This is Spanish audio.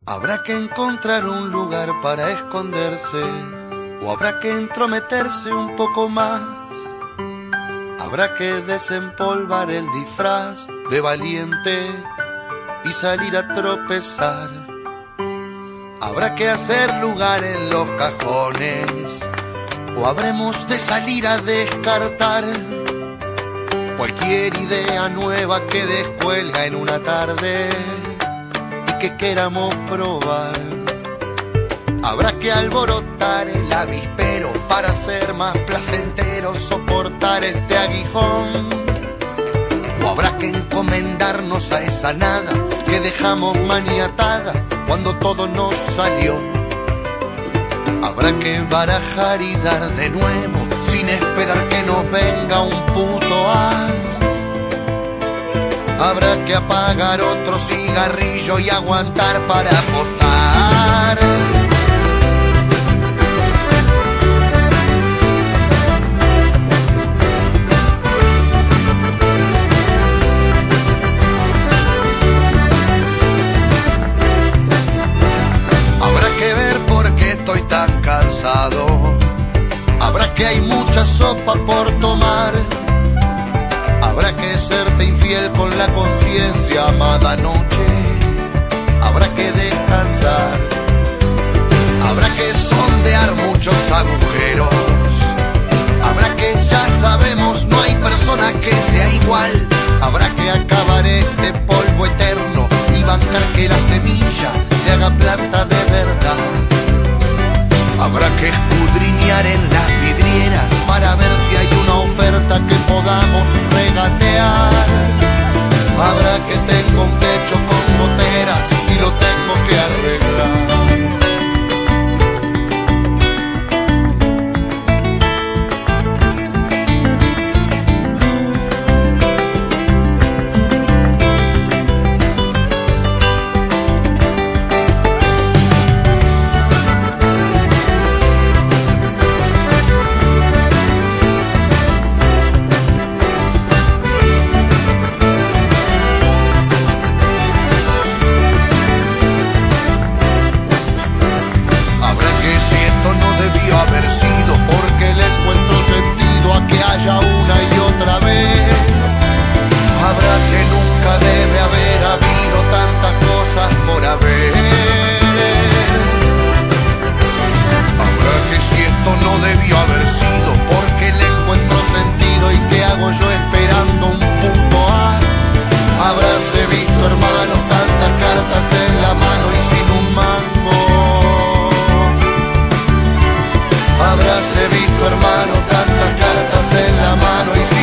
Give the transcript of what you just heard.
Habrá que encontrar un lugar para esconderse, o habrá que entrometerse un poco más. Habrá que desempolvar el disfraz de valiente y salir a tropezar. Habrá que hacer lugar en los cajones, o habremos de salir a descartar cualquier idea nueva que descuelga en una tarde y que queramos probar. Habrá que alborotar el avispero para hacer más placentero soportar este aguijón, o habrá que encomendarnos a esa nada que dejamos maniatada cuando todo nos salió. Habrá que barajar y dar de nuevo sin esperar que nos venga un puto as. Habrá que apagar otro cigarrillo y aguantar para apostar. Estoy tan cansado. Habrá que hay mucha sopa por tomar. Habrá que serte infiel con la conciencia, amada noche. Habrá que descansar. Habrá que sondear muchos agujeros. Habrá que, ya sabemos, no hay persona que sea igual. Habrá que acabar este polvo eterno y bancar que la semilla se haga planta de verdad. Habrá que escudriñar en las vidrieras para ver si hay una oferta que podamos regatear. Habrá que tengo un techo con goteras y lo tengo que arreglar. Habráse visto, hermano, tantas cartas en la mano y